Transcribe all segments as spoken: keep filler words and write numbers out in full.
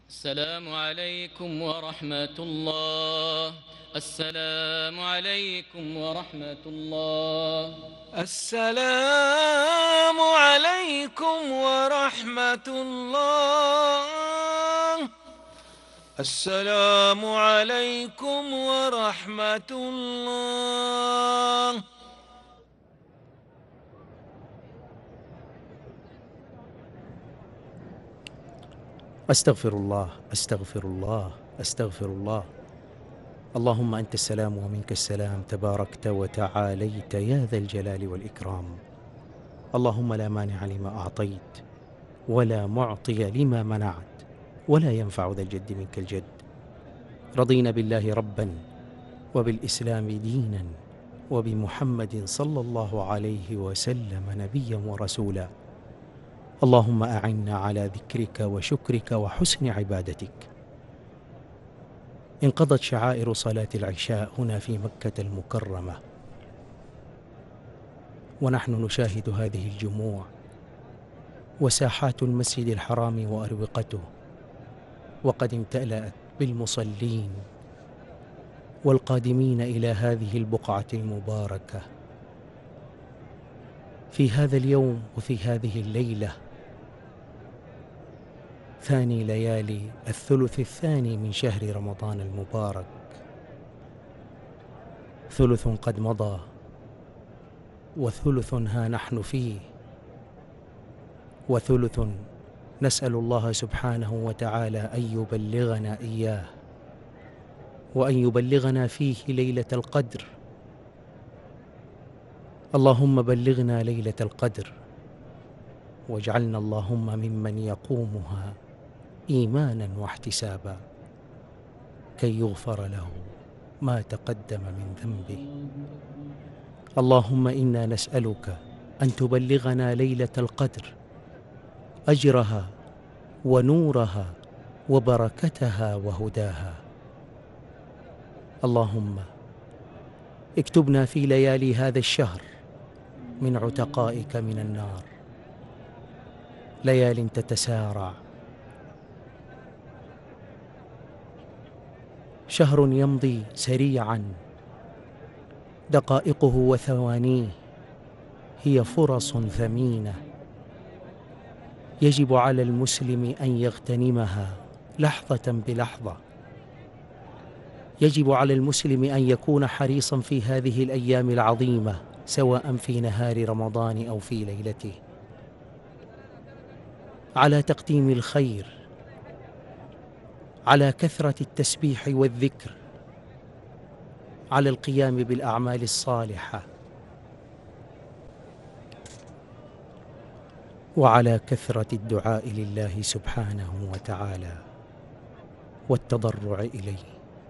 السلام عليكم ورحمة الله. السلام عليكم ورحمة الله. السلام عليكم ورحمة الله. السلام عليكم ورحمة الله. أستغفر الله أستغفر الله أستغفر الله. اللهم أنت السلام ومنك السلام، تباركت وتعاليت يا ذا الجلال والإكرام. اللهم لا مانع لما أعطيت ولا معطي لما منعت ولا ينفع ذا الجد منك الجد. رضينا بالله ربا وبالإسلام دينا وبمحمد صلى الله عليه وسلم نبيا ورسولا. اللهم أعنا على ذكرك وشكرك وحسن عبادتك. انقضت شعائر صلاة العشاء هنا في مكة المكرمة، ونحن نشاهد هذه الجموع وساحات المسجد الحرام وأروقته وقد امتلأت بالمصلين والقادمين إلى هذه البقعة المباركة في هذا اليوم وفي هذه الليلة، ثاني ليالي الثلث الثاني من شهر رمضان المبارك. ثلث قد مضى وثلث ها نحن فيه، وثلث نسأل الله سبحانه وتعالى أن يبلغنا إياه وأن يبلغنا فيه ليلة القدر. اللهم بلغنا ليلة القدر واجعلنا اللهم ممن يقومها إيمانا واحتسابا كي يغفر له ما تقدم من ذنبه. اللهم إنا نسألك أن تبلغنا ليلة القدر أجرها ونورها وبركتها وهداها. اللهم اكتبنا في ليالي هذا الشهر من عتقائك من النار، ليال تتسارع، شهر يمضي سريعا، دقائقه وثوانيه هي فرص ثمينة يجب على المسلم أن يغتنمها لحظة بلحظة. يجب على المسلم أن يكون حريصا في هذه الأيام العظيمة، سواء في نهار رمضان أو في ليلته، على تقديم الخير، على كثرة التسبيح والذكر، على القيام بالأعمال الصالحة، وعلى كثرة الدعاء لله سبحانه وتعالى والتضرع إليه.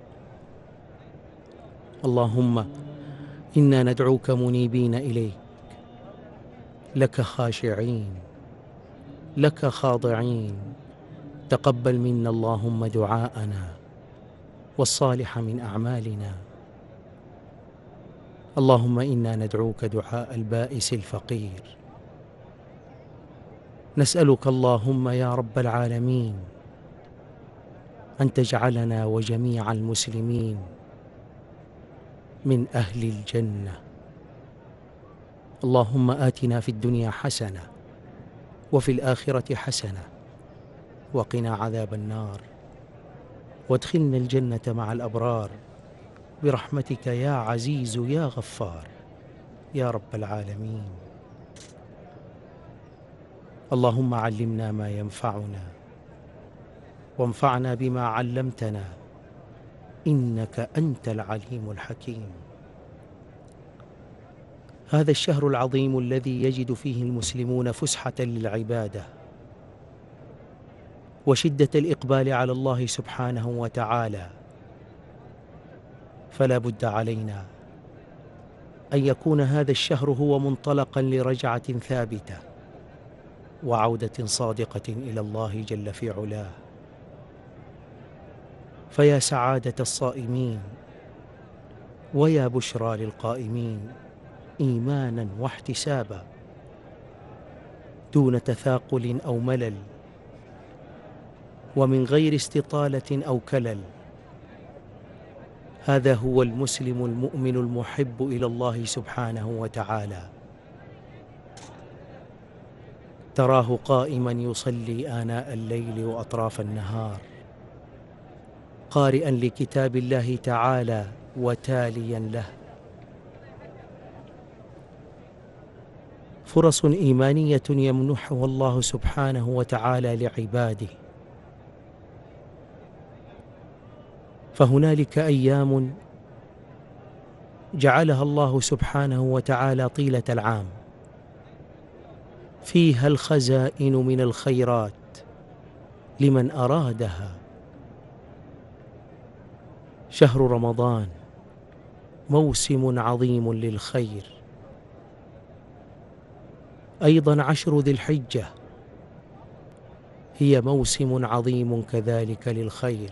اللهم إنا ندعوك منيبين إليك، لك خاشعين، لك خاضعين. تقبل منا اللهم دعاءنا والصالح من أعمالنا. اللهم إنا ندعوك دعاء البائس الفقير. نسألك اللهم يا رب العالمين أن تجعلنا وجميع المسلمين من أهل الجنة. اللهم آتنا في الدنيا حسنة وفي الآخرة حسنة وقنا عذاب النار، وادخلنا الجنة مع الأبرار برحمتك يا عزيز يا غفار يا رب العالمين. اللهم علمنا ما ينفعنا وانفعنا بما علمتنا، إنك أنت العليم الحكيم. هذا الشهر العظيم الذي يجد فيه المسلمون فسحة للعبادة وشدة الإقبال على الله سبحانه وتعالى، فلا بد علينا أن يكون هذا الشهر هو منطلقا لرجعة ثابتة وعودة صادقة إلى الله جل في علاه. فيا سعادة الصائمين ويا بشرى للقائمين إيمانا واحتسابا دون تثاقل أو ملل، ومن غير استطالة أو كلل. هذا هو المسلم المؤمن المحب إلى الله سبحانه وتعالى. تراه قائما يصلي آناء الليل وأطراف النهار، قارئا لكتاب الله تعالى وتاليا له. فرص إيمانية يمنحها الله سبحانه وتعالى لعباده. فهنالك أيام جعلها الله سبحانه وتعالى طيلة العام، فيها الخزائن من الخيرات لمن أرادها. شهر رمضان موسم عظيم للخير. أيضا عشر ذي الحجة هي موسم عظيم كذلك للخير.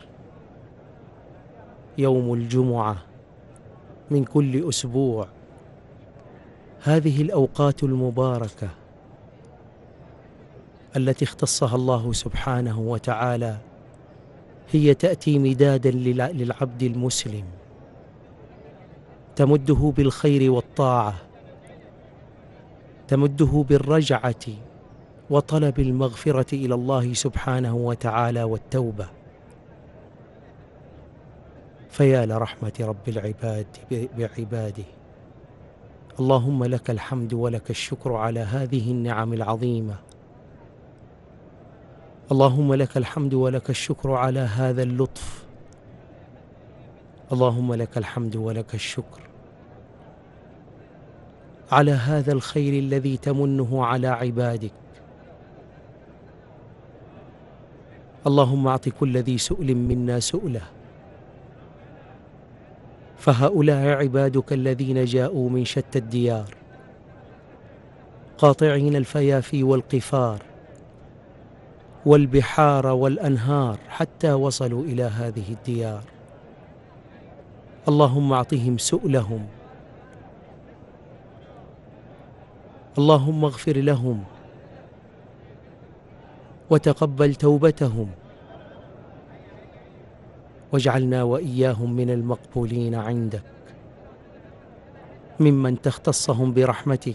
يوم الجمعة من كل أسبوع. هذه الأوقات المباركة التي اختصها الله سبحانه وتعالى هي تأتي مدادا للعبد المسلم، تمده بالخير والطاعة، تمده بالرجعة وطلب المغفرة إلى الله سبحانه وتعالى والتوبة. فيا لرحمة رب العباد بعباده. اللهم لك الحمد ولك الشكر على هذه النعم العظيمة. اللهم لك الحمد ولك الشكر على هذا اللطف. اللهم لك الحمد ولك الشكر على هذا الخير الذي تمنه على عبادك. اللهم أعط كل ذي سؤل منا سؤله. فهؤلاء عبادك الذين جاءوا من شتى الديار قاطعين الفيافي والقفار والبحار والأنهار حتى وصلوا إلى هذه الديار. اللهم أعطهم سؤلهم. اللهم اغفر لهم وتقبل توبتهم، واجعلنا وإياهم من المقبولين عندك، ممن تختصهم برحمتك،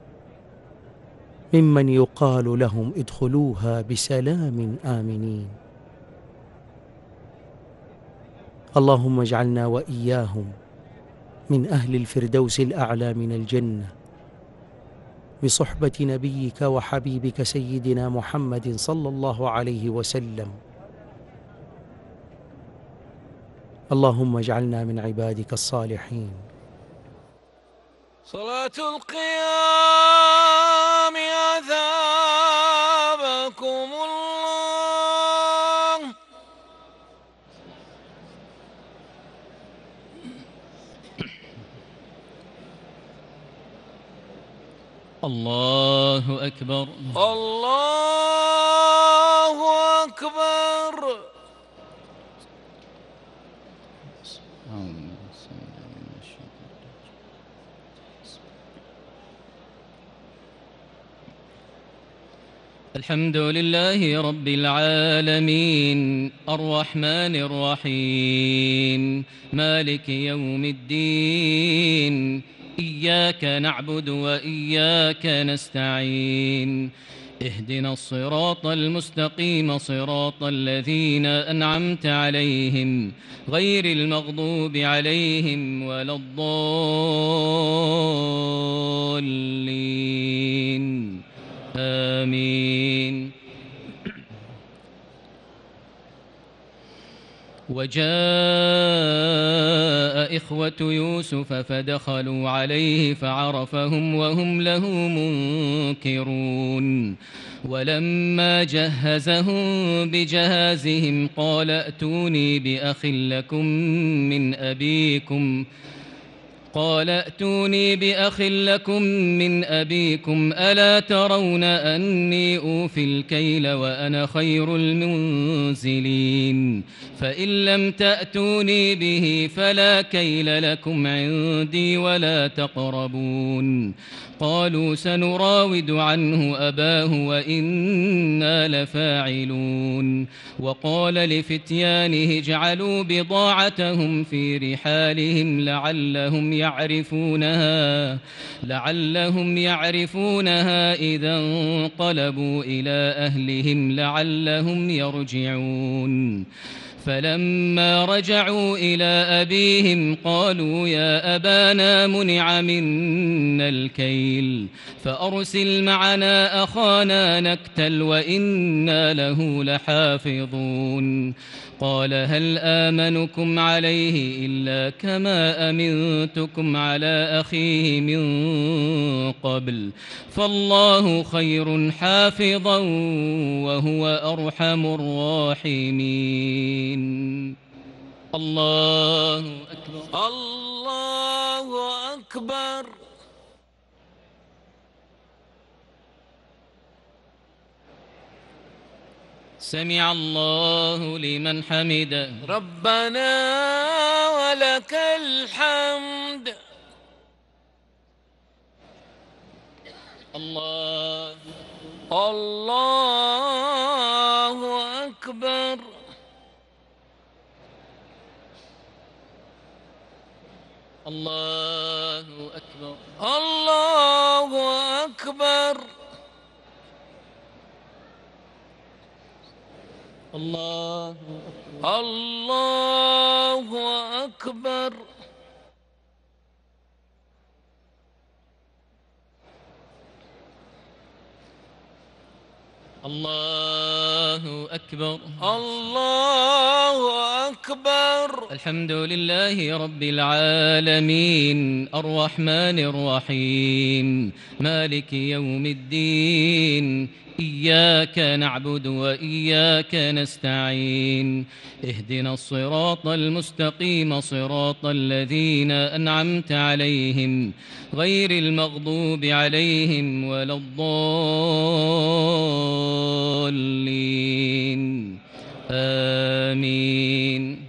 ممن يقال لهم ادخلوها بسلام آمنين. اللهم اجعلنا وإياهم من أهل الفردوس الأعلى من الجنة بصحبة نبيك وحبيبك سيدنا محمد صلى الله عليه وسلم. اللهم اجعلنا من عبادك الصالحين. صلاة القيام أثابكم الله. الله أكبر. الله أكبر. الحمد لله رب العالمين الرحمن الرحيم مالك يوم الدين. إياك نعبد وإياك نستعين. اهدنا الصراط المستقيم صراط الذين أنعمت عليهم غير المغضوب عليهم ولا الضالين. آمين. وجاء إخوة يوسف فدخلوا عليه فعرفهم وهم له منكرون. ولما جهزهم بجهازهم قال ائتوني بأخ لكم من أبيكم قال ائتوني بأخ لكم من أبيكم ألا ترون أني أوفي الكيل وأنا خير المنزلين. فإن لم تأتوني به فلا كيل لكم عندي ولا تقربون. قالوا سنراود عنه أباه وإنا لفاعلون وقال لفتيانه اجعلوا بضاعتهم في رحالهم لعلهم يعرفونها لعلهم يعرفونها إذا انقلبوا إلى أهلهم لعلهم يرجعون فلما رجعوا إلى أبيهم قالوا يا أبانا منع منا الكيل فأرسل معنا أخانا نكتل وإنا له لحافظون قال هل آمنكم عليه إلا كما أمنتكم على أخيه من قبل فالله خير حافظا وهو أرحم الراحمين. الله أكبر. الله أكبر. سمع الله لمن حمده. ربنا ولك الحمد. الله الله أكبر. الله أكبر. الله أكبر. الله الله أكبر. الله أكبر. الله أكبر. الحمد لله رب العالمين الرحمن الرحيم مالك يوم الدين إياك نعبد وإياك نستعين اهدنا الصراط المستقيم صراط الذين أنعمت عليهم غير المغضوب عليهم ولا الضالين آمين.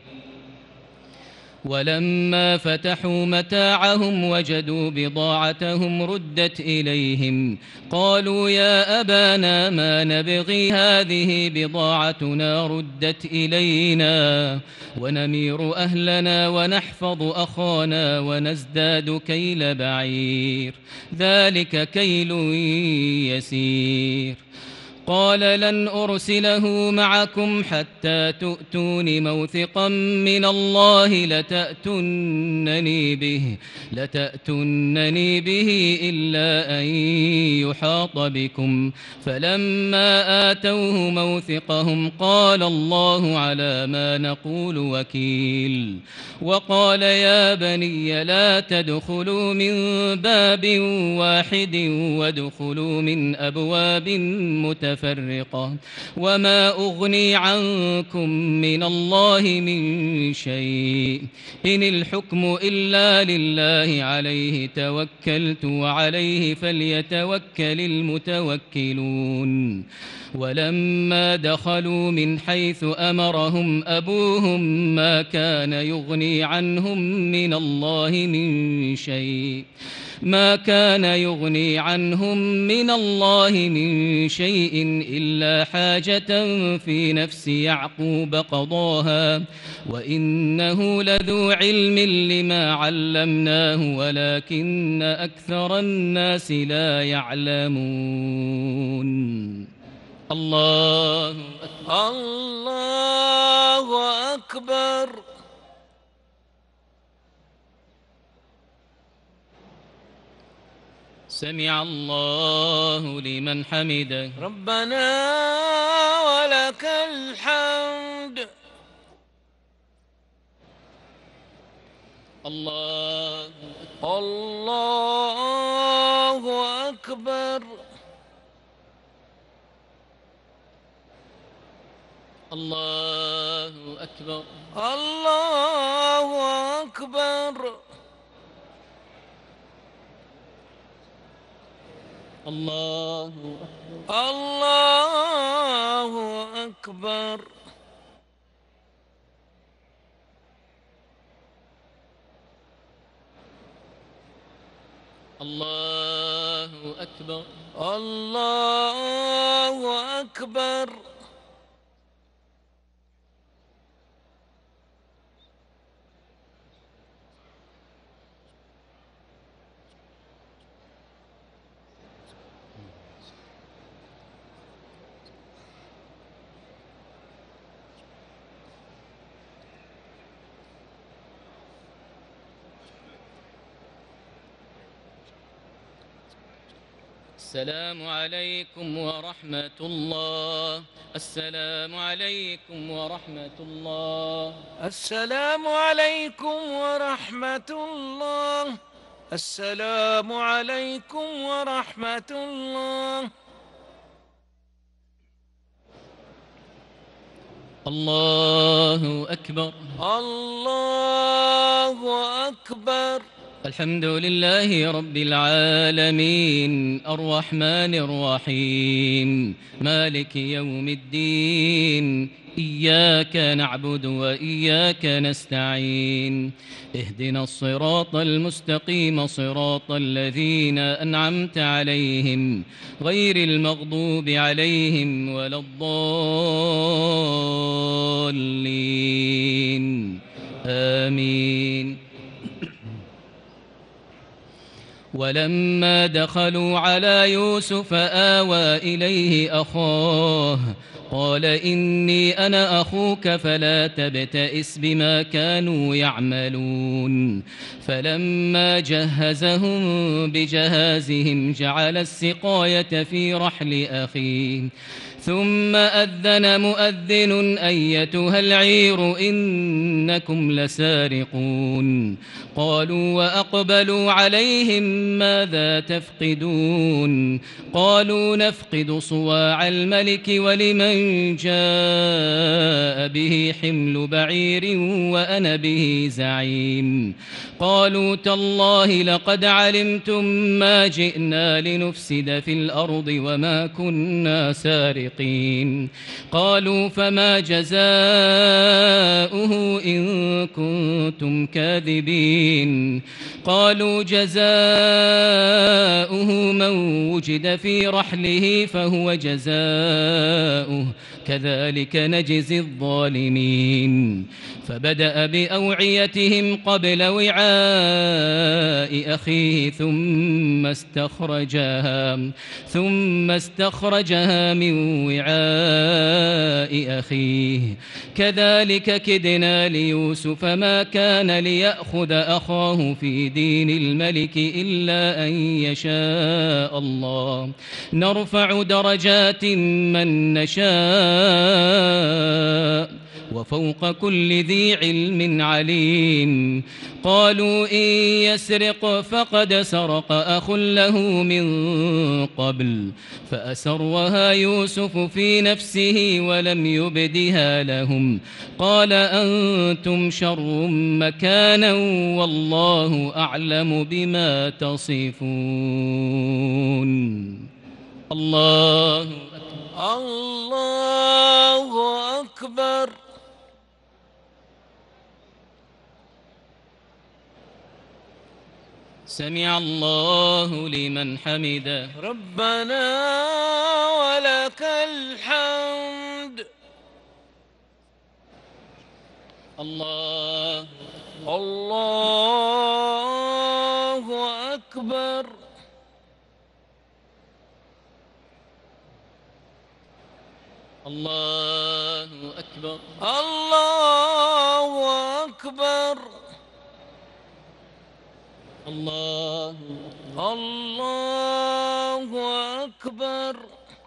ولما فتحوا متاعهم وجدوا بضاعتهم ردت إليهم قالوا يا أبانا ما نبغي هذه بضاعتنا ردت إلينا ونمير أهلنا ونحفظ أخانا ونزداد كيل بعير ذلك كيل يسير. قال لن أرسله معكم حتى تؤتون موثقا من الله لتأتونني به لتأتونني به إلا أن يحاط بكم فلما آتوه موثقهم قال الله على ما نقول وكيل. وقال يا بني لا تدخلوا من باب واحد وادخلوا من أبواب متفرقة متفرقة وما أغني عنكم من الله من شيء إن الحكم إلا لله عليه توكلت وعليه فليتوكل المتوكلون. ولما دخلوا من حيث أمرهم أبوهم ما كان يغني عنهم من الله من شيء ما كان يغني عنهم من الله من شيء إلا حاجة في نفس يعقوب قضاها وإنه لذو علم لما علمناه ولكن أكثر الناس لا يعلمون. الله أكبر. الله أكبر. سمع الله لمن حمده. ربنا ولك الحمد. الله الله أكبر. الله أكبر. الله أكبر. الله الله أكبر. الله أكبر. الله أكبر. السلام عليكم ورحمة الله. السلام عليكم ورحمة الله. السلام عليكم ورحمة الله. السلام عليكم ورحمة الله. الله أكبر. الله أكبر. الحمد لله رب العالمين الرحمن الرحيم مالك يوم الدين إياك نعبد وإياك نستعين اهدنا الصراط المستقيم صراط الذين أنعمت عليهم غير المغضوب عليهم ولا الضالين آمين. ولما دخلوا على يوسف آوى إليه أخاه قال إني أنا أخوك فلا تبتئس بما كانوا يعملون. فلما جهزهم بجهازهم جعل السقاية في رحل أخيه ثم أذن مؤذن أيتها العير إنكم لسارقون. قالوا وأقبلوا عليهم ماذا تفقدون؟ قالوا نفقد صواع الملك ولمن جاء به حمل بعير وأنا به زعيم. قالوا تالله لقد علمتم ما جئنا لنفسد في الأرض وما كنا سارقين. قالوا فما جزاؤه إن كنتم كاذبين؟ قالوا جزاؤه من وجد في رحله فهو جزاؤه كذلك نجزي الظالمين. فبدأ بأوعيتهم قبل وعاء أخيه ثم استخرجها ثم استخرجها من وعاء أخيه كذلك كدنا ليوسف ما كان ليأخذ أخاه في دين الملك إلا أن يشاء الله نرفع درجات من نشاء وفوق كل ذي علم عليم. قالوا إن يسرق فقد سرق أخ له من قبل فأسرها يوسف في نفسه ولم يبدها لهم قال أنتم شر مكانا والله أعلم بما تصفون. الله أكبر. الله أكبر. سمع الله لمن حمده. ربنا ولك الحمد. الله الله أكبر. الله أكبر. الله أكبر. الله الله أكبر.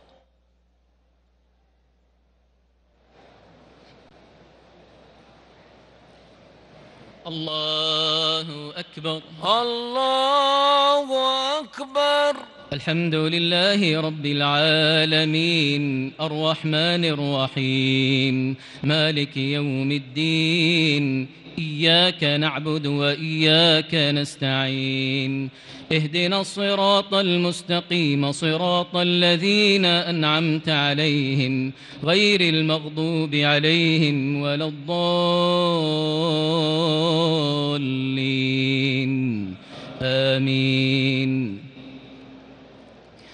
الله أكبر. الله أكبر. الحمد لله رب العالمين الرحمن الرحيم مالك يوم الدين إياك نعبد وإياك نستعين اهدنا الصراط المستقيم صراط الذين أنعمت عليهم غير المغضوب عليهم ولا الضالين آمين.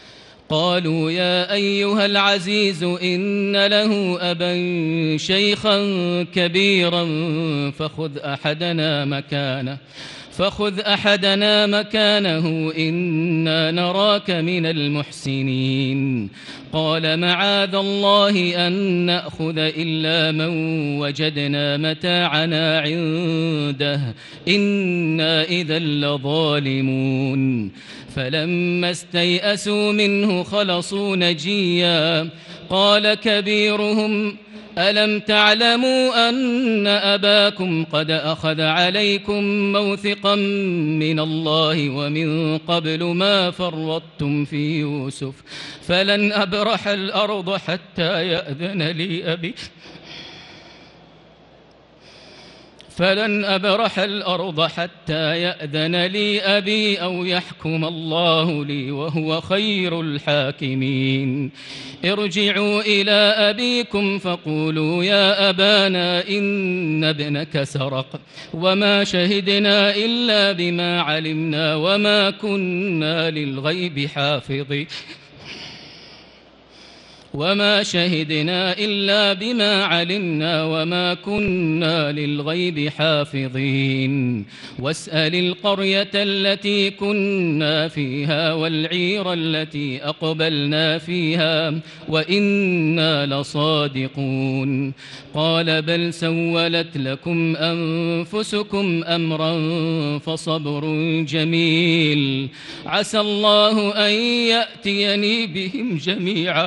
قالوا يا أيها العزيز إن له أبا شيخا كبيرا فخذ أحدنا مكانه فخذ أحدنا مكانه إنا نراك من المحسنين قال معاذ الله أن نأخذ إلا من وجدنا متاعنا عنده إنا إذا لظالمون فلما استيئسوا منه خلصوا نجيا قال كبيرهم ألم تعلموا أن أباكم قد أخذ عليكم موثقا من الله ومن قبل ما فرطتم في يوسف فلن أبرح الأرض حتى يأذن لي أبي فلن أبرح الأرض حتى يأذن لي أبي أو يحكم الله لي وهو خير الحاكمين ارجعوا إلى أبيكم فقولوا يا أبانا إن ابنك سرق وما شهدنا إلا بما علمنا وما كنا للغيب حافظين وما شهدنا إلا بما علمنا وما كنا للغيب حافظين واسأل القرية التي كنا فيها والعير التي أقبلنا فيها وإنا لصادقون قال بل سولت لكم أنفسكم أمرا فصبر جميل عسى الله أن يأتيني بهم جميعا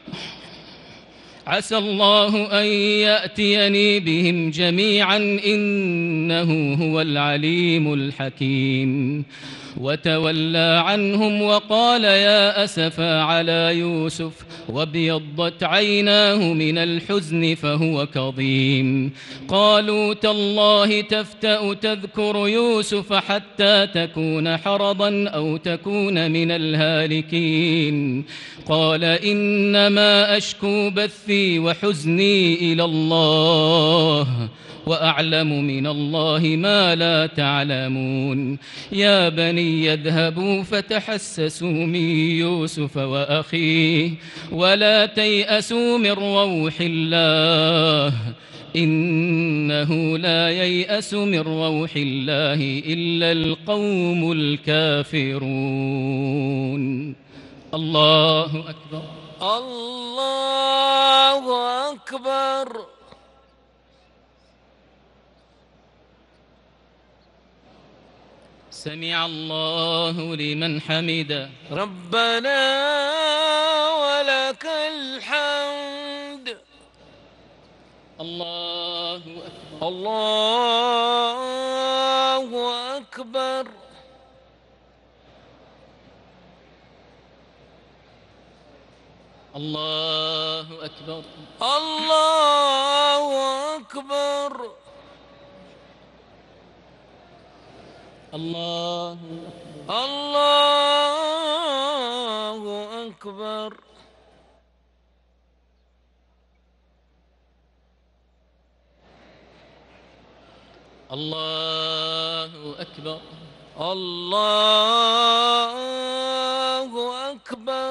عسى الله أن يأتيني بهم جميعا إنه هو العليم الحكيم وتولى عنهم وقال يا أسفا على يوسف وابيضت عيناه من الحزن فهو كظيم قالوا تالله تفتأ تذكر يوسف حتى تكون حرضا أو تكون من الهالكين قال إنما أشكو بثي وحزني إلى الله وأعلم من الله ما لا تعلمون يا بني يذهبوا فتحسسوا من يوسف وأخيه ولا تيأسوا من روح الله إنه لا ييأس من روح الله إلا القوم الكافرون الله أكبر الله أكبر سمع الله لمن حمده ربنا ولك الحمد الله أكبر الله أكبر الله أكبر الله أكبر الله الله أكبر الله أكبر الله أكبر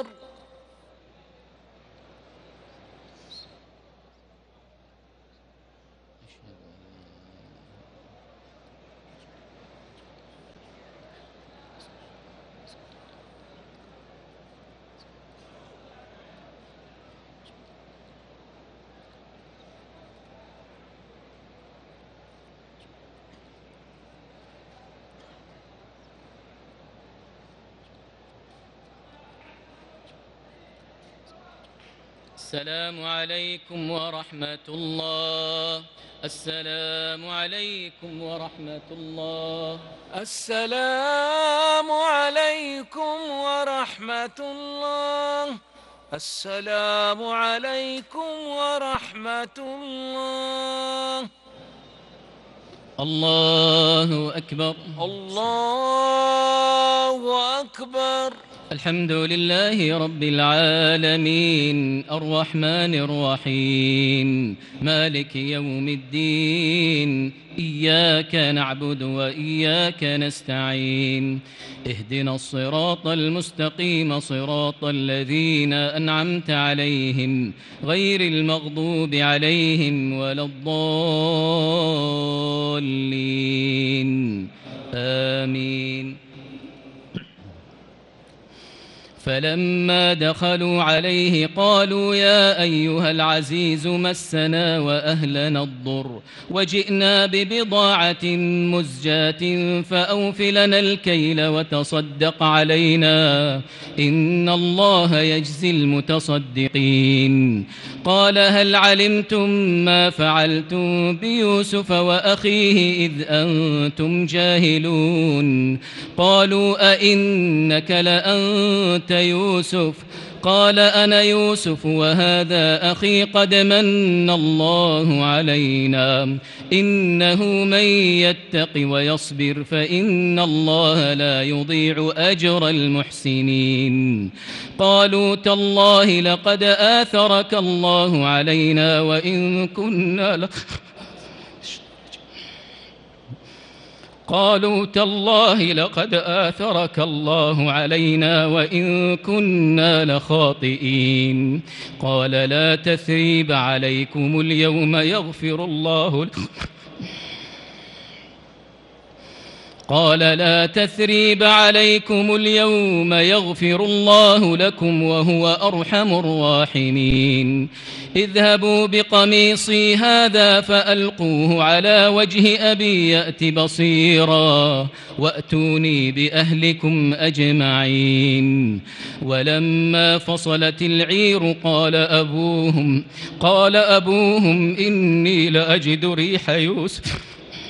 السلام عليكم ورحمة الله السلام عليكم ورحمة الله السلام عليكم ورحمة الله السلام عليكم ورحمة الله الله أكبر الله أكبر الحمد لله رب العالمين الرحمن الرحيم مالك يوم الدين إياك نعبد وإياك نستعين اهدنا الصراط المستقيم صراط الذين أنعمت عليهم غير المغضوب عليهم ولا الضالين آمين. فلما دخلوا عليه قالوا يا أيها العزيز مسنا وأهلنا الضر وجئنا ببضاعة مزجاة فأوف لنا الكيل وتصدق علينا إن الله يجزي المتصدقين. قال هل علمتم ما فعلتم بيوسف وأخيه إذ أنتم جاهلون؟ قالوا أئنك لأنت يوسف؟ قال أنا يوسف وهذا أخي قد من الله علينا إنه من يتق ويصبر فإن الله لا يضيع أجر المحسنين. قالوا تالله لقد آثرك الله علينا وإن كنا ل... قالوا تالله لقد آثرك الله علينا وإن كنا لخاطئين. قال لا تثريب عليكم اليوم يغفر الله لكم قال لا تثريب عليكم اليوم يغفر الله لكم وهو أرحم الراحمين. اذهبوا بقميصي هذا فألقوه على وجه أبي يأت بصيرا وأتوني بأهلكم أجمعين. ولما فصلت العير قال أبوهم قال أبوهم إني لأجد ريح يوسف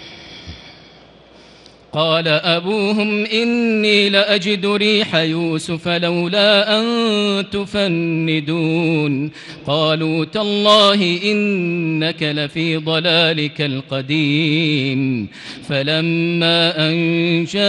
قال أبوهم إني لأجد ريح يوسف لولا أن تفندون. قالوا تالله إنك لفي ضلالك القديم. فلما أن جاء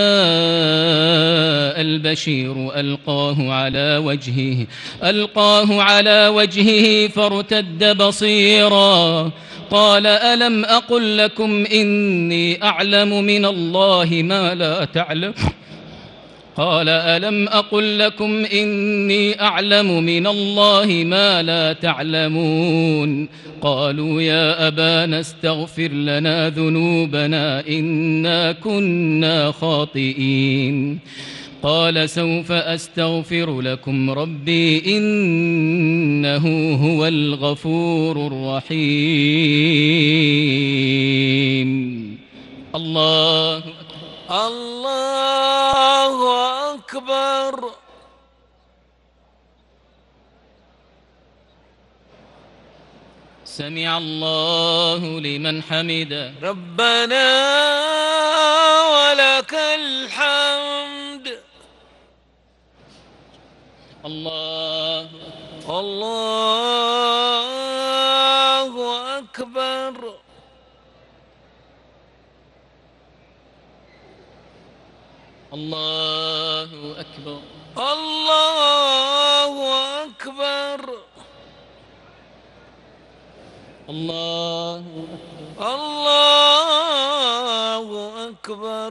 البشير ألقاه على وجهه ألقاه على وجهه فارتد بصيرا قال ألم أقل لكم إني أعلم من الله ما لا تعلم قال ألم أقل لكم إني أعلم من الله ما لا تعلمون. قالوا يا أبانا استغفر لنا ذنوبنا إنا كنا خاطئين. قال سوف أستغفر لكم ربي إنه هو الغفور الرحيم. الله الله أكبر. سمع الله لمن حمده. ربنا ولك الحمد. الله الله أكبر. الله أكبر. الله أكبر. الله الله أكبر.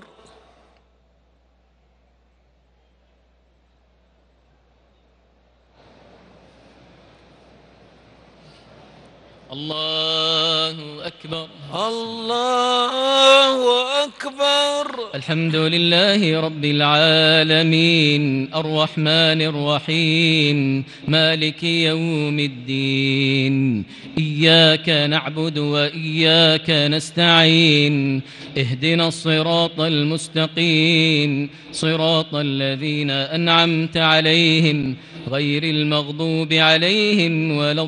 الله أكبر. الله أكبر. الحمد لله رب العالمين الرحمن الرحيم مالك يوم الدين إياك نعبد وإياك نستعين اهدنا الصراط المستقيم صراط الذين أنعمت عليهم غير المغضوب عليهم ولا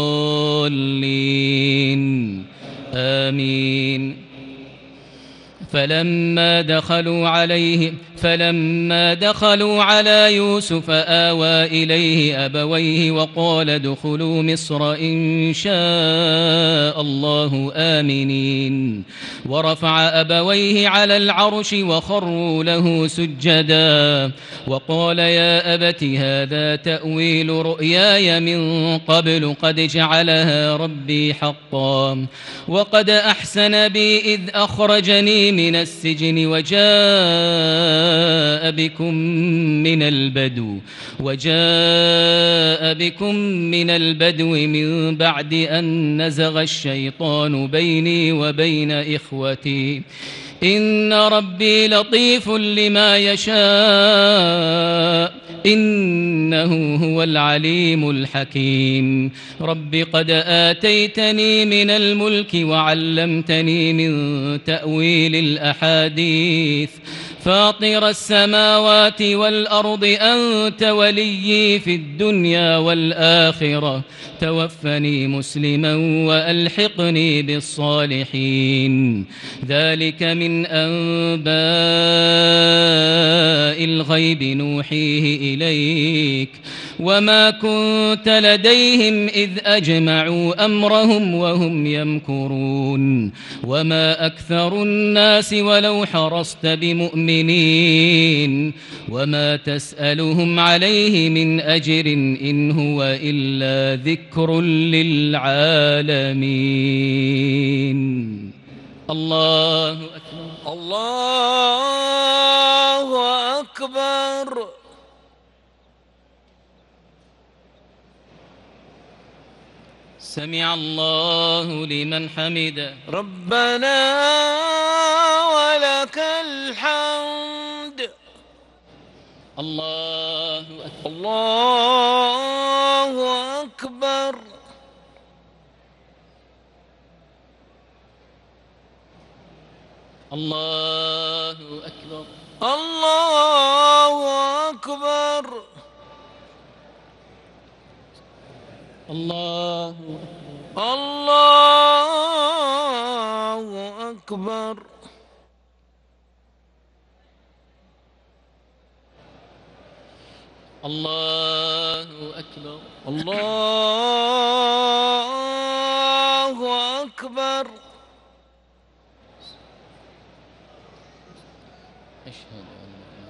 الضالين آمين. فلما دخلوا عليه فلما دخلوا على يوسف آوى إليه أبويه وقال ادخلوا مصر إن شاء الله آمنين ورفع أبويه على العرش وخروا له سجدا وقال يا أبت هذا تأويل رؤياي من قبل قد جعلها ربي حقا وقد أحسن بي إذ أخرجني من السجن وجاء بكم من البدو وجاء بكم من البدو من بعد أن نزغ الشيطان بيني وبين إخوتي إن ربي لطيف لما يشاء إنه هو العليم الحكيم رب قد آتيتني من الملك وعلمتني من تأويل الأحاديث فاطر السماوات والأرض أنت وليي في الدنيا والآخرة توفني مسلما وألحقني بالصالحين ذلك من أنباء الغيب نوحيه إليك وما كنت لديهم إذ أجمعوا أمرهم وهم يمكرون وما أكثر الناس ولو حرصت بمؤمنين وما تسألهم عليه من أجر إن هو إلا ذكر للعالمين الله أكبر الله أكبر سمع الله لمن حمده ربنا ولك الحمد الله أكبر الله أكبر الله أكبر الله أكبر الله الله أكبر الله أكبر الله أكبر أشهد أن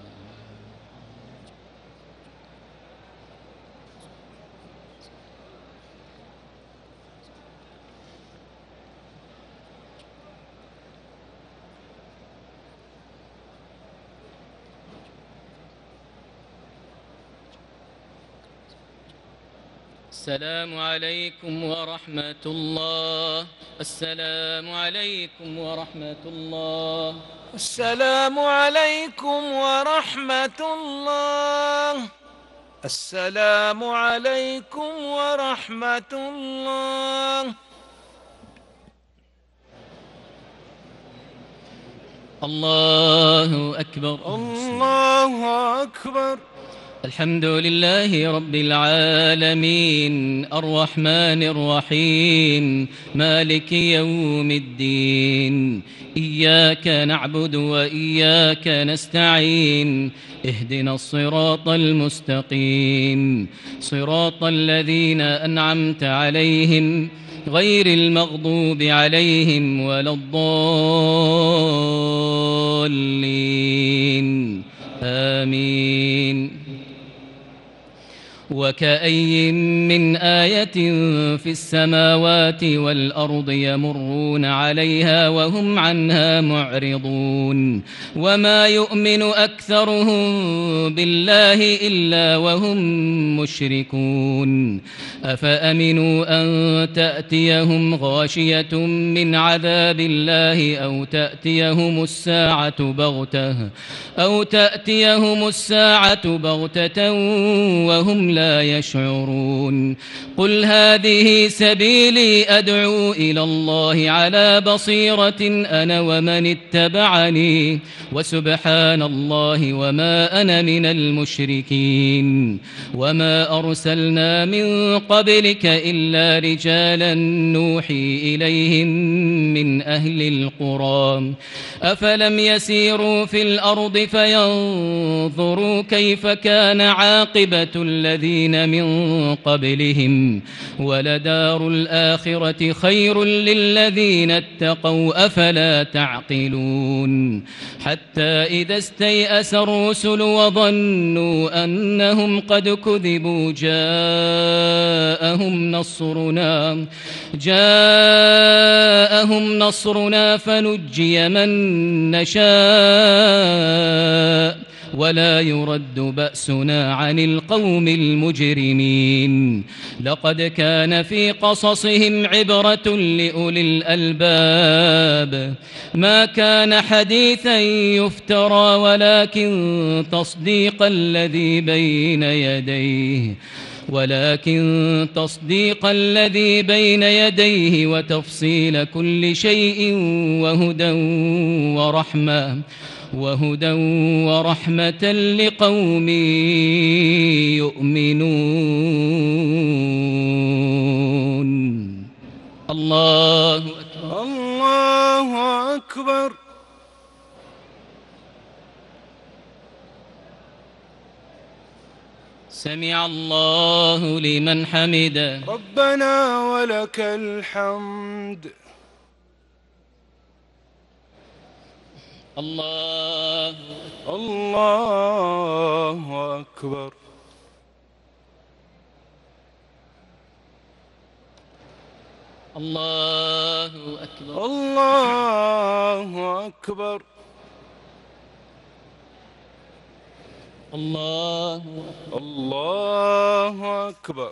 السلام عليكم ورحمة الله السلام عليكم ورحمة الله السلام عليكم ورحمة الله السلام عليكم ورحمة الله الله أكبر الله أكبر الحمد لله رب العالمين الرحمن الرحيم مالك يوم الدين إياك نعبد وإياك نستعين اهدنا الصراط المستقيم صراط الذين أنعمت عليهم غير المغضوب عليهم ولا الضالين آمين وكأي من آية في السماوات والأرض يمرون عليها وهم عنها معرضون وما يؤمن أكثرهم بالله إلا وهم مشركون أفأمنوا أن تأتيهم غاشية من عذاب الله أو تأتيهم الساعة بغتة أو تأتيهم الساعة بغتة وهم لا يشعرون قل هذه سبيلي أدعو إلى الله على بصيرة أنا ومن اتبعني وسبحان الله وما أنا من المشركين وما أرسلنا من قبلك إلا رجالا نوحي إليهم من أهل القرى أفلم يسيروا في الأرض فينظروا كيف كان عاقبة الذين من قبلهم ولدار الآخرة خير للذين اتقوا أفلا تعقلون حتى إذا استيأس الرسل وظنوا أنهم قد كذبوا جاءهم نصرنا جاءهم نصرنا فنجي من نشاء ولا يرد بأسنا عن القوم المجرمين لقد كان في قصصهم عبرة لأولي الألباب ما كان حديثا يفترى ولكن تصديق الذي بين يديه ولكن تصديق الذي بين يديه وتفصيل كل شيء وهدى ورحمة وهدى ورحمة لقوم يؤمنون الله أكبر الله أكبر سمع الله لمن حمده ربنا ولك الحمد الله الله أكبر الله أكبر الله أكبر الله الله أكبر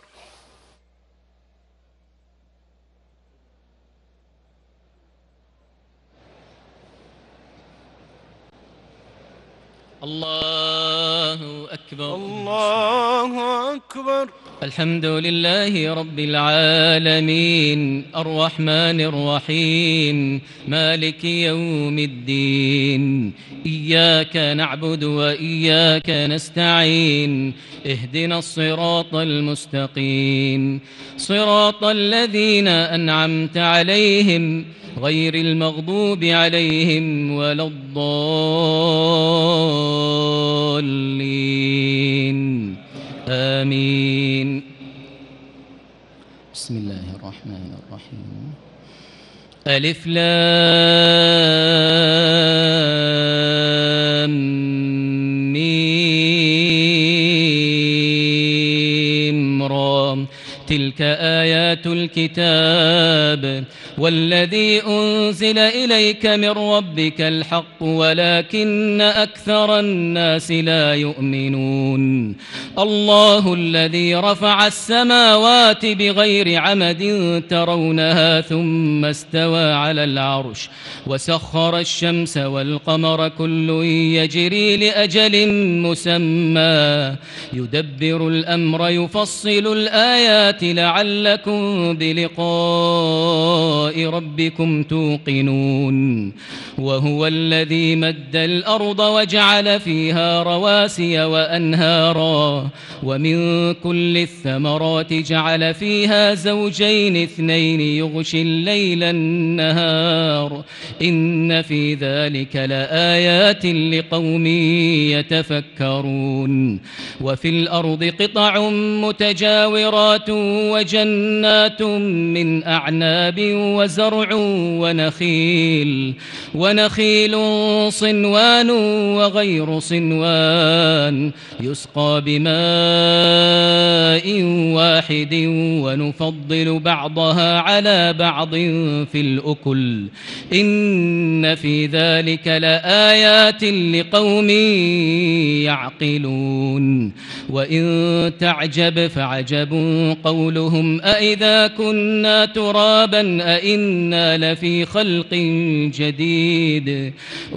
الله أكبر الله أكبر الحمد لله رب العالمين الرحمن الرحيم مالك يوم الدين إياك نعبد وإياك نستعين اهدنا الصراط المستقيم صراط الذين أنعمت عليهم غير المغضوب عليهم ولا الضالين آمين بسم الله الرحمن الرحيم ألف لام ميم را تلك آيات الكتاب والذي أنزل إليك من ربك الحق ولكن أكثر الناس لا يؤمنون الله الذي رفع السماوات بغير عمد ترونها ثم استوى على العرش وسخر الشمس والقمر كل يجري لأجل مسمى يدبر الأمر يفصل الآيات لعلكم بلقاء ربكم توقنون وهو الذي مد الأرض وجعل فيها رواسي وأنهارا ومن كل الثمرات جعل فيها زوجين اثنين يغشي الليل النهار إن في ذلك لآيات لقوم يتفكرون وفي الأرض قطع متجاورات وجنات من أعناب وزرع ونخيل ونخيل صنوان وغير صنوان يسقى بماء واحد ونفضل بعضها على بعض في الأكل إن في ذلك لآيات لقوم يعقلون وإن تعجب فعجب قولهم أإذا كنا ترابا أإنا لفي خلق جديد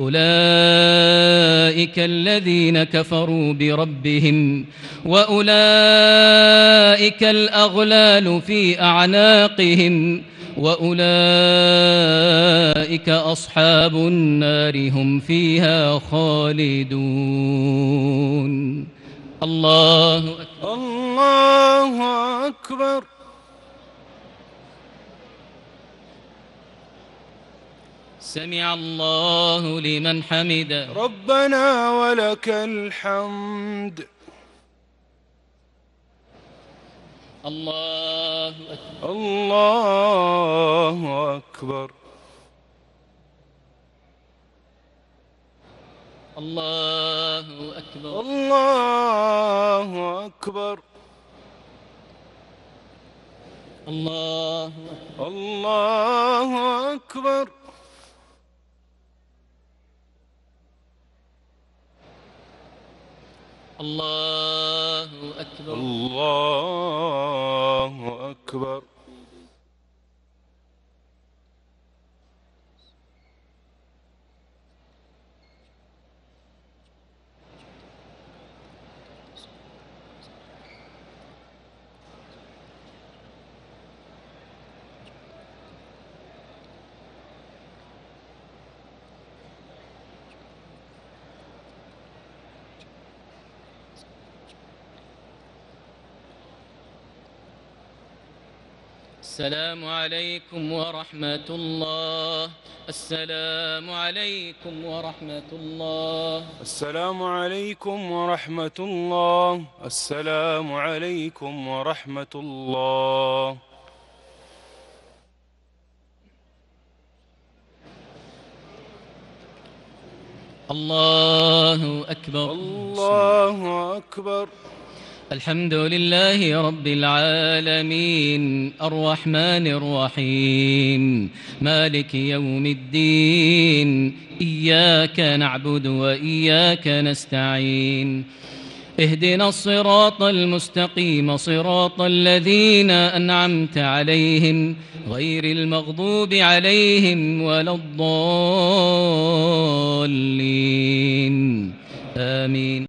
أولئك الذين كفروا بربهم وأولئك الأغلال في أعناقهم وأولئك أولئك أصحاب النار هم فيها خالدون. الله أكبر. الله أكبر. سمع الله لمن حمده. ربنا ولك الحمد. الله أكبر. الله أكبر. الله أكبر. الله أكبر. الله أكبر. الله أكبر. الله أكبر. الله أكبر. السلام عليكم ورحمة الله. السلام عليكم ورحمة الله. السلام عليكم ورحمة الله. السلام عليكم ورحمة الله. الله أكبر. الله أكبر. الحمد لله رب العالمين الرحمن الرحيم مالك يوم الدين. إياك نعبد وإياك نستعين. اهدنا الصراط المستقيم صراط الذين أنعمت عليهم غير المغضوب عليهم ولا الضالين آمين.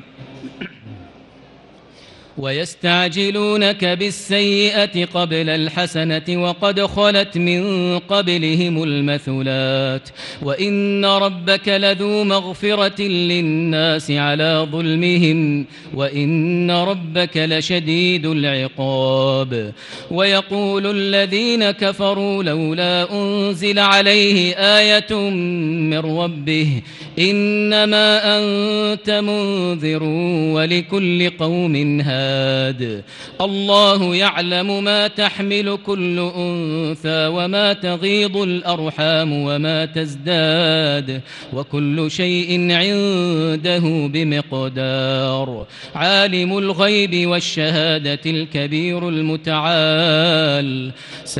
ويستعجلونك بالسيئة قبل الحسنة وقد خلت من قبلهم المثلات وإن ربك لذو مغفرة للناس على ظلمهم وإن ربك لشديد العقاب. ويقول الذين كفروا لولا أنزل عليه آية من ربه إنما أنت منذر ولكل قوم هاد. الله يعلم ما تحمل كل أنثى وما تغيض الأرحام وما تزداد وكل شيء عنده بمقدار. عالم الغيب والشهادة الكبير المتعال.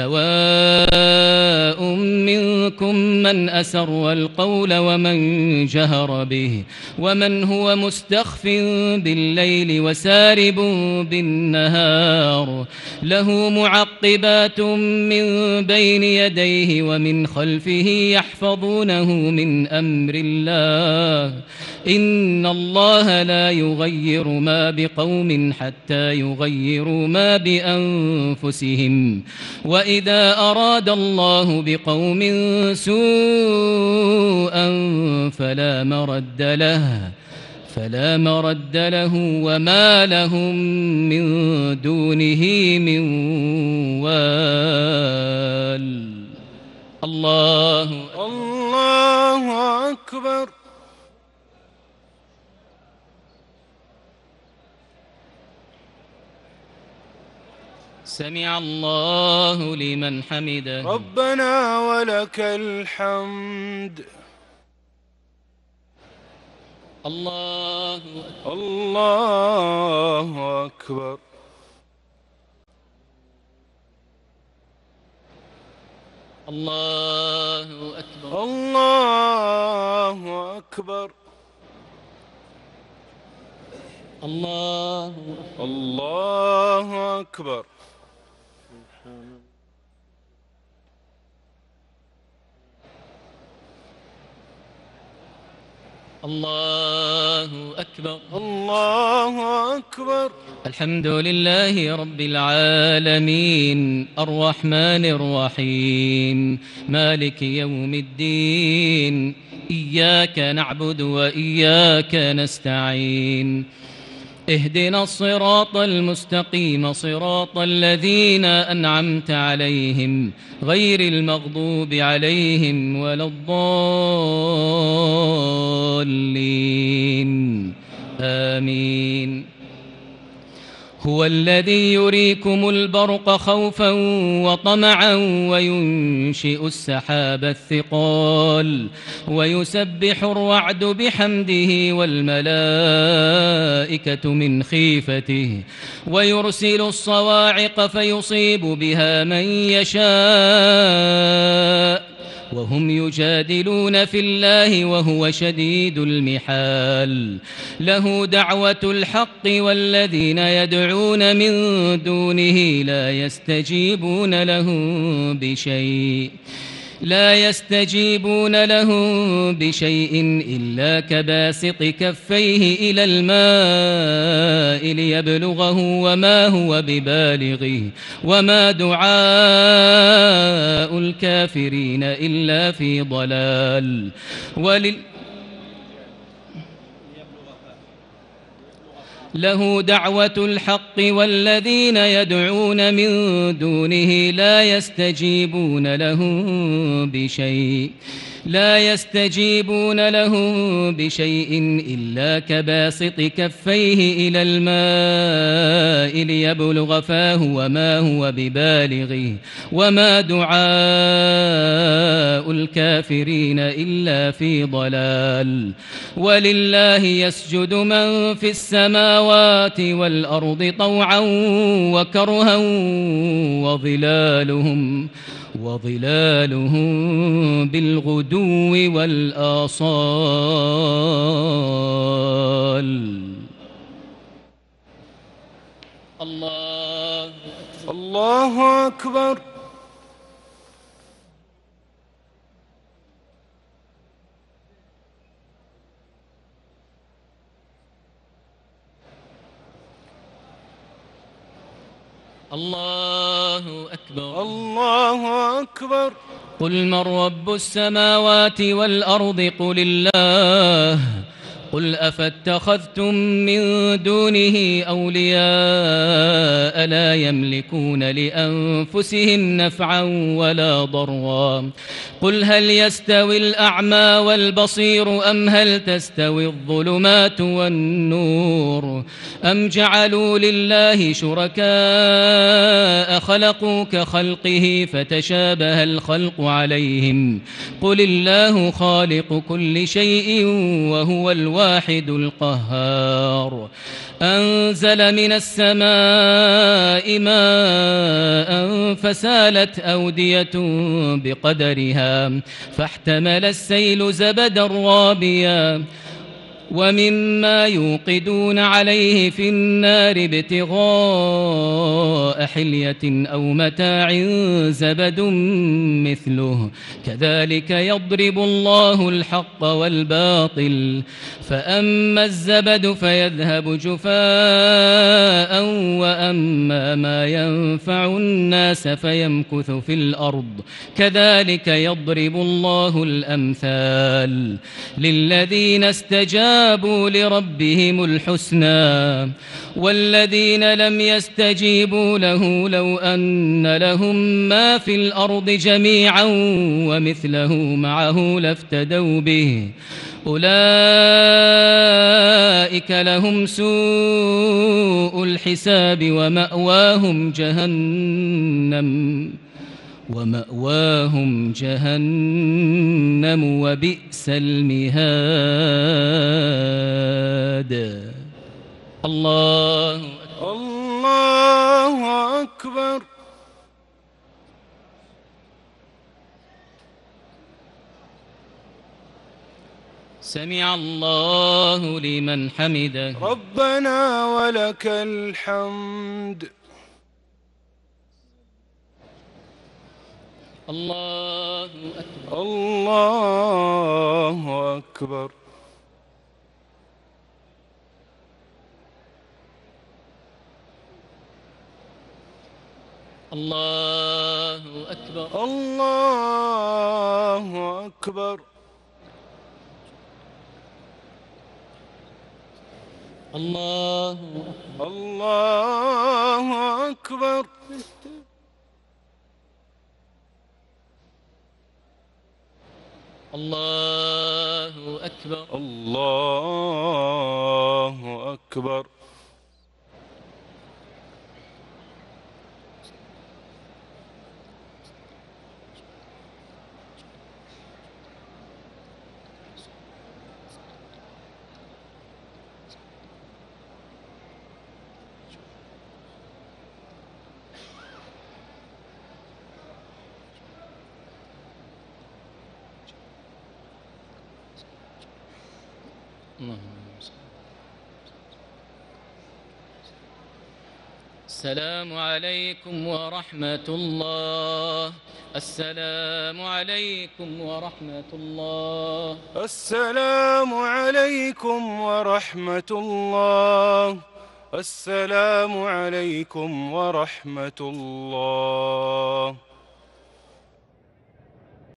سواء منكم من أسر القول ومن جهر به ومن هو مستخف بالليل وسارب بالنهار. له معقبات من بين يديه ومن خلفه يحفظونه من أمر الله. إن الله لا يغير ما بقوم حتى يغيروا ما بأنفسهم. وإذا أراد الله بقوم سوءا فلا مرد له فلا مرد له وما لهم من دونه من وال. الله الله أكبر. سمع الله لمن حمده. ربنا ولك الحمد. الله أكبر. الله أكبر. الله أكبر. الله أكبر. الله الله أكبر. الله أكبر الله أكبر. الحمد لله رب العالمين الرحمن الرحيم مالك يوم الدين إياك نعبد وإياك نستعين اهدنا الصراط المستقيم صراط الذين أنعمت عليهم غير المغضوب عليهم ولا الضالين آمين. هو الذي يريكم البرق خوفا وطمعا وينشئ السحاب الثقال ويسبح الرعد بحمده والملائكة من خيفته ويرسل الصواعق فيصيب بها من يشاء وهم يجادلون في الله وهو شديد المحال. له دعوة الحق والذين يدعون من دونه لا يستجيبون لهم بشيء لا يستجيبون لهم بشيء إلا كباسط كفيه إلى الماء ليبلغه وما هو ببالغه وما دعاء الكافرين إلا في ضلال. ولل له دعوة الحق والذين يدعون من دونه لا يستجيبون لهم بشيء لا يستجيبون لهم بشيء إلا كباسط كفيه إلى الماء ليبلغ فاه وما هو ببالغه وما دعاء الكافرين إلا في ضلال. ولله يسجد من في السماوات والأرض طوعا وكرها وظلالهم وظلالهم بالغدو والآصال. الله الله أكبر. الله أكبر. الله أكبر. قل من رب السماوات والأرض قل الله قل أفاتخذتم من دونه أولياء لا يملكون لأنفسهم نفعا ولا ضرا قل هل يستوي الأعمى والبصير أم هل تستوي الظلمات والنور أم جعلوا لله شركاء خلقوا كخلقه فتشابه الخلق عليهم قل الله خالق كل شيء وهو الواحد الواحد القهار. أنزل من السماء ماء فسالت أودية بقدرها فاحتمل السيل زبدا رابيا ومما يوقدون عليه في النار ابتغاء حلية أو متاع زبد مثله كذلك يضرب الله الحق والباطل فأما الزبد فيذهب جفاء وأما ما ينفع الناس فيمكث في الأرض كذلك يضرب الله الأمثال للذين استجابوا استجابوا لربهم الحسنى والذين لم يستجيبوا له لو أن لهم ما في الأرض جميعا ومثله معه لافتدوا به أولئك لهم سوء الحساب ومأواهم جهنم ومأواهم جهنم وبئس المهاد. الله الله أكبر. سمع الله لمن حمده. ربنا ولك الحمد. الله أكبر. الله أكبر. الله أكبر. الله أكبر. الله الله أكبر. الله أكبر. الله أكبر. السلام عليكم ورحمة الله. السلام عليكم ورحمة الله. السلام عليكم ورحمة الله. السلام عليكم ورحمة الله.